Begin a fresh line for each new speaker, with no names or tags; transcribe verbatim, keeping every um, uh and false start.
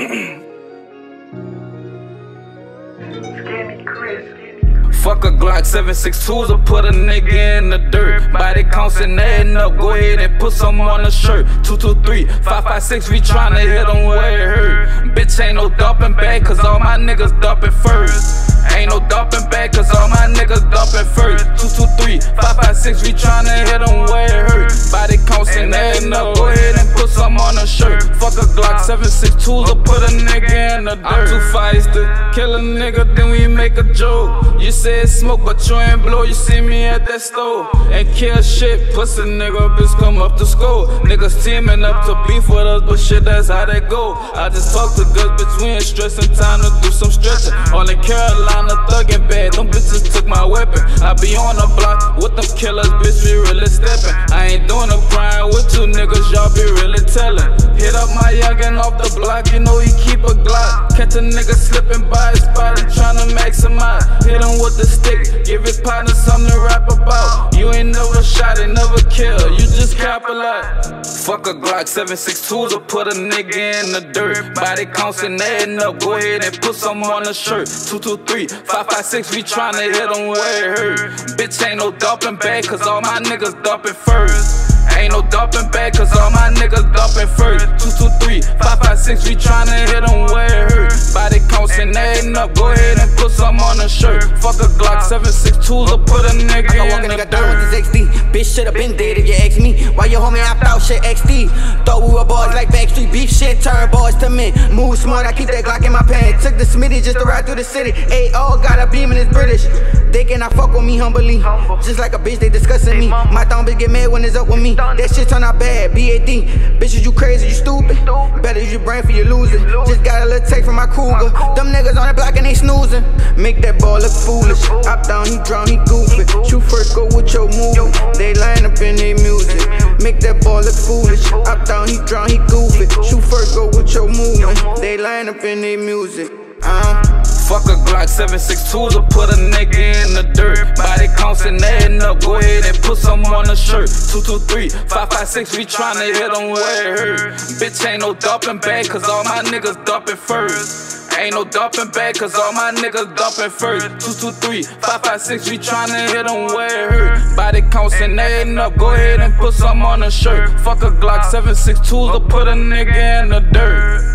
Fuck a Glock seven six twos or put a nigga in the dirt. Body counts and adding up, go ahead and put some on the shirt. Two two three, five five six, we tryna hit them where it hurt. Bitch ain't no dumping bag, cause all my niggas dumping first. Ain't no dumping back, cause all my niggas dumping first. Two two three, five five six, we tryna hit them where it hurt. Body counts and adding up, go ahead and put some on the shirt. Fuck a Glock seven six twos or put a nigga in the dirt. I'm too feisty, kill a nigga, then we make a joke. You said smoke, but you ain't blow, you see me at that stove. Ain't kill shit, pussy nigga, bitch come up to school. Niggas teaming up to beef with us, but shit, that's how they go. I just talk to girls between stressing, time to do some stretching. On the Carolina, thuggin' bad, them bitches took my weapon. I be on the block with them killers, bitch, we really steppin'. I ain't doing a crime with you niggas, y'all be really tellin'. Hit up my youngin' off the block, you know he keep a Glock. Catch a nigga slippin' by his spot and tryna maximize. Hit him with the stick, give his partner something to rap about. You ain't never shot and never kill, you just cap a lot. Fuck a Glock seven six twos or put a nigga in the dirt. Body counts and adding up, go ahead and put some on the shirt. Two two three, five five six, we tryna hit them where it hurt. Bitch ain't no dumping bag, cause all my niggas dumping first. Ain't no dumping back, cause all my niggas dumping first. Two two three, five five six, we tryna hit them where it hurt. Body counts and adding up, go ahead and put some on the shirt. Fuck a Glock seven six twos or put a nigga in the dirt.
X D. Bitch shoulda been dead if you ask me. Why your homie opt out shit X D? Thought we were boys like Backstreet beef shit, turn boys to men. Move smart, I keep that Glock in my pants. Took the Smitty just to ride through the city. A O got a beam and it's British. They cannot fuck with me humbly. Just like a bitch, they discussing me. My thumb bitch get mad when it's up with me. That shit turn out bad, B A D. Bitches, you crazy, you stupid. Better use your brain for you losing. Just got a little take from my Cougar. Them niggas on the block and they snoozing. Make that boy look foolish. Up down, he drown, he goofy. Shoot first, go with your movement. They line up in their music. Make that boy look foolish. Up down, he drown, he goofy. Shoot first, go with your movement. They line up in their music. Uh.
Fuck a Glock seven six twos or put a nigga in the dirt. Body counts and adding up, go ahead and put some on the shirt. Two two three, five five six, we tryna hit them where it hurt. Bitch ain't no dumping bag, cause all my niggas dumping first. Ain't no dumping bag, cause all my niggas dumping first. Two two three, five five six, we tryna hit them where it hurt. Body counts and adding up, go ahead and put some on the shirt. Fuck a Glock seven six twos or put a nigga in the dirt.